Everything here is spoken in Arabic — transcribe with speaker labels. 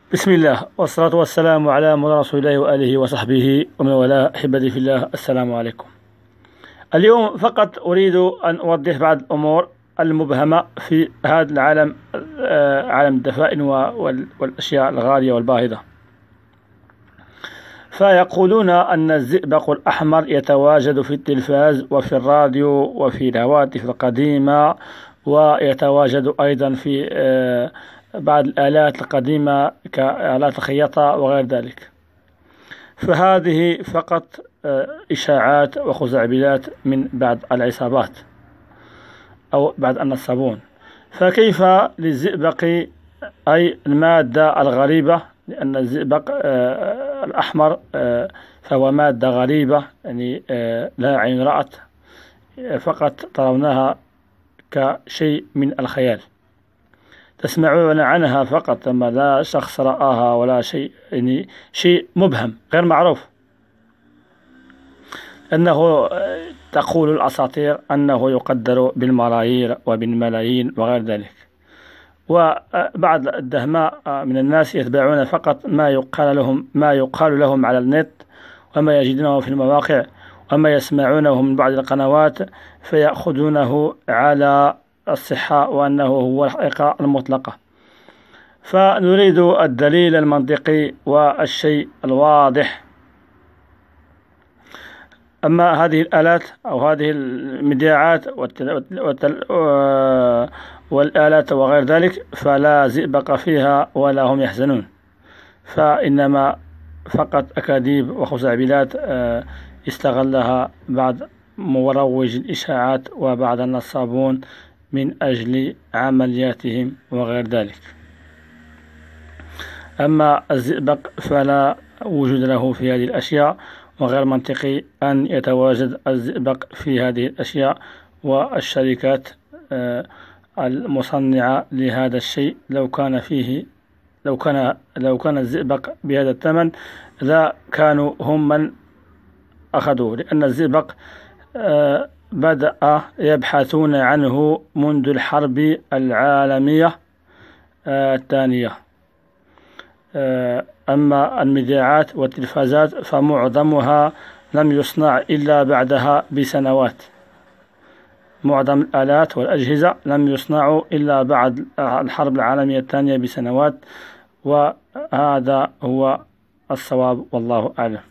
Speaker 1: بسم الله والصلاة والسلام على مولانا رسول الله وآله وصحبه ومن والاه. أحبتي في الله، السلام عليكم. اليوم فقط أريد أن أوضح بعض الأمور المبهمة في هذا العالم، عالم الدفائن والأشياء الغالية والباهظة. فيقولون أن الزئبق الأحمر يتواجد في التلفاز وفي الراديو وفي الهواتف القديمة، ويتواجد أيضا في بعض الآلات القديمة كآلات الخياطة وغير ذلك. فهذه فقط إشاعات وخزعبلات من بعض العصابات أو بعض النصابون. فكيف للزئبق، أي المادة الغريبة، لأن الزئبق الأحمر فهو مادة غريبة، يعني لا عين رأت، فقط ترونها كشيء من الخيال، تسمعون عنها فقط، أما لا شخص رآها ولا شيء، يعني شيء مبهم غير معروف. أنه تقول الأساطير أنه يقدر بالملايير وبالملايين وغير ذلك. وبعض الدهماء من الناس يتبعون فقط ما يقال لهم على النت، وما يجدونه في المواقع، وما يسمعونه من بعض القنوات، فيأخذونه على الصحة وأنه هو الحقيقة المطلقة. فنريد الدليل المنطقي والشيء الواضح. أما هذه الآلات أو هذه المذياعات والآلات وغير ذلك فلا زئبق فيها ولا هم يحزنون، فإنما فقط أكاذيب وخزعبلات استغلها بعض مروج الإشاعات وبعض النصابون من أجل عملياتهم وغير ذلك. أما الزئبق فلا وجود له في هذه الأشياء، وغير منطقي أن يتواجد الزئبق في هذه الأشياء. والشركات المصنعة لهذا الشيء لو كان الزئبق بهذا الثمن لا كانوا هم من أخذوه، لأن الزئبق بدأ يبحثون عنه منذ الحرب العالمية الثانية. أما المذياعات والتلفازات فمعظمها لم يصنع إلا بعدها بسنوات. معظم الآلات والأجهزة لم يصنعوا إلا بعد الحرب العالمية الثانية بسنوات، وهذا هو الصواب والله أعلم.